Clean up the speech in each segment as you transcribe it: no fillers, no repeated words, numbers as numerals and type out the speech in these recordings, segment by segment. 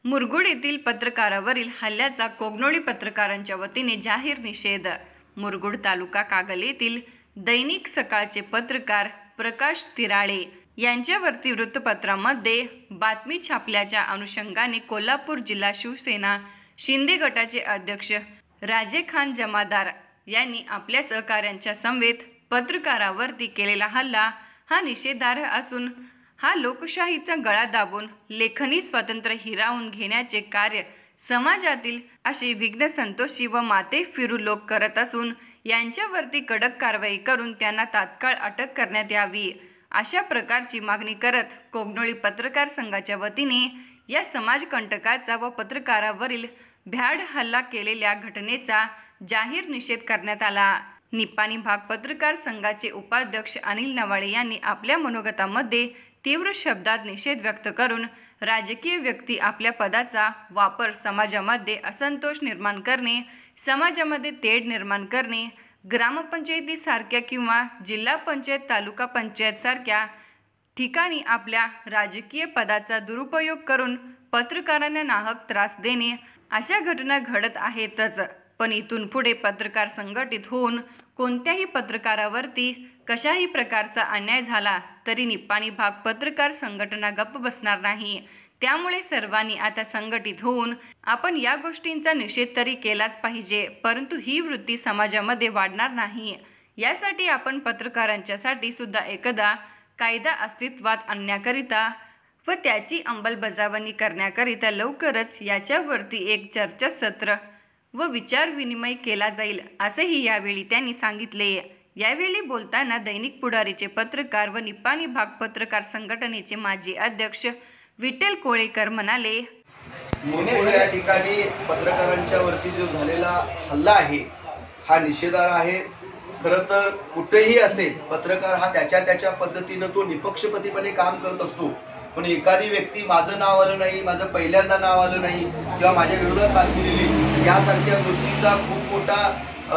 मुरगुड येथील पत्रकारावरील हल्ल्याचा कोगनोळी पत्रकारांच्या वतीने जाहीर निषेध। मुरगुड तालुका कागल येथील दैनिक सकाळचे पत्रकार प्रकाश तिराळे यांच्यावरती वृत्तपत्रामध्ये बातमी छापल्याच्या अनुषंगाने कोल्हापूर जिल्हा शिवसेना शिंदे गटाचे अध्यक्ष राजे खान जमादार यांनी आपल्या सहकाऱ्यांच्या समवेत पत्रकारावरती केलेला हल्ला हा निषेधार्ह असून हा लोकशाहीचा गळा दाबून लेखनी स्वातंत्र्य हिरावून घेण्याचे कार्य समाजातील असे विघ्न संतोषी व माते फिरू लोक करत असून यांच्यावरती कडक कारवाई करून त्यांना तात्काळ अटक करण्यात यावी अशा प्रकारची मागणी करत कोगनोळी पत्रकार संघाच्या वतीने या समाजकंटकाचा व पत्रकारावरील भ्याड हल्ला केलेल्या घटनेचा जाहीर निषेध करण्यात आला। निपाणी भाग पत्रकार संघाचे उपाध्यक्ष अनिल नवाळे यांनी आपल्या मनोगतामध्ये तीव्र शब्दात निषेध व्यक्त करून राजकीय व्यक्ती आपल्या पदाचा वापर समाजामध्ये असंतोष निर्माण करणे, समाजामध्ये तेढ निर्माण करणे, ग्रामपंचायतीसारख्या किंवा जिल्हा पंचायत तालुका पंचायत सारख्या ठिकाणी आपल्या राजकीय पदाचा दुरुपयोग करून पत्रकारांना नाहक त्रास देणे अशा घटना घडत आहेतच, पण इथून पुढे पत्रकार संघटित होऊन कोणत्याही पत्रकारावरती कशाही प्रकारचा अन्याय झाला तरी निपाणी भाग पत्रकार संघटना गप्प बसणार नाही। त्यामुळे सर्वांनी आता संघटित होऊन आपण या गोष्टींचा निषेध तरी केलाच पाहिजे, परंतु ही वृत्ती समाजामध्ये वाढणार नाही। यासाठी आपण पत्रकारांच्यासाठी सुद्धा एकदा कायदा अस्तित्वात आणण्याकरिता व त्याची अंमलबजावणी करण्याकरिता लवकरच याच्यावरती एक चर्चासत्र व विचार विनिमय केला जाईल असेही यावेळी त्यांनी सांगितले। यावेळी बोलताना दैनिक पुढारीचे पत्रकार व निपाणी भाग पत्रकार संघटनेचे माजी अध्यक्ष विठ्ठल कोळेकर म्हणाले, मुरगुड या ठिकाणी पत्रकारांच्या वरती जो झालेला हल्ला आहे हा निषेधार्ह आहे। खरं तर कुठेही असेल पत्रकार हा त्याच्या पद्धतीनं तो निपक्षपातीपणे काम करत असतो, पण एखादी व्यक्ती माझं नाव आलं नाही, माझं पहिल्यांदा नाव आलं नाही किंवा माझ्या विरोधात बातमी दिली यासारख्या गोष्टीचा खूप मोठा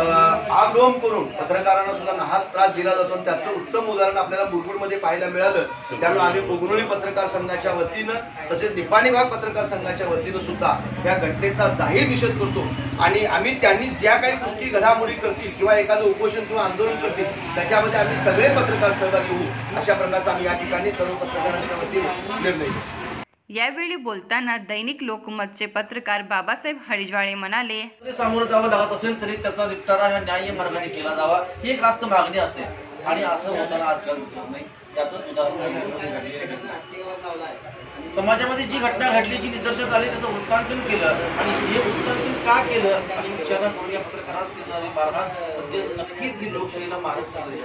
आगडोम करून पत्रकारांना सुद्धा नाहक त्रास दिला जातो। त्याचं उत्तम उदाहरण आपल्याला मुरगुडमध्ये पाहायला मिळालं। त्यामुळे आम्ही कोगनोळी पत्रकार संघाच्या वतीनं तसेच निपाणी भाग पत्रकार संघाच्या वतीनं सुद्धा या घटनेचा जाहीर निषेध करतो आणि आम्ही त्यांनी ज्या काही गोष्टी घडामोडी करतील किंवा एखादं उपोषण किंवा आंदोलन करतील त्याच्यामध्ये आम्ही सगळे पत्रकार सहभागी होऊ अशा प्रकारचा आम्ही या ठिकाणी सर्व पत्रकारांच्या वतीने निर्णय घेऊ। यावेळी बोलताना दैनिक लोकमतचे पत्रकार बाबासाहेब हरिजवाळे म्हणाले, सामोरं जावं लागत असेल तरी त्याचा निपटारा ह्या न्याय्य मार्गाने केला जावा ही एक रास्त मागणी असते आणि असं होताना आजकाल दिसत नाही। याचंच उदाहरण समाजामध्ये जी घटना घडली, जी निदर्शनास आली त्याचं वृत्तांकन केलं आणि हे वृत्तांकन का केलं अशी विचारणा करून या पत्रकारास केलेली मारहाण नक्कीच ही लोकशाहीला मारक ठरली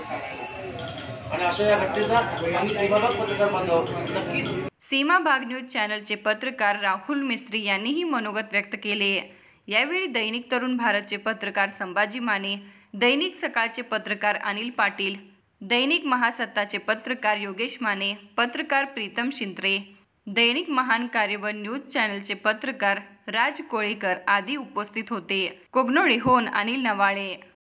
आणि अशा या घटनेचा आम्ही सीमाभाग पत्रकार बांधव नक्कीच सीमा भाग न्यूज चॅनलचे पत्रकार राहुल मिस्त्री यांनीही मनोगत व्यक्त केले। यावेळी दैनिक तरुण भारतचे पत्रकार संभाजी माने, दैनिक सकाळचे पत्रकार अनिल पाटील, दैनिक महासत्ताचे पत्रकार योगेश माने, पत्रकार प्रीतम शिंत्रे, दैनिक महान कार्य व न्यूज चॅनलचे पत्रकार राज कोळेकर आदी उपस्थित होते। कोगनोळीहून अनिल नवाळे।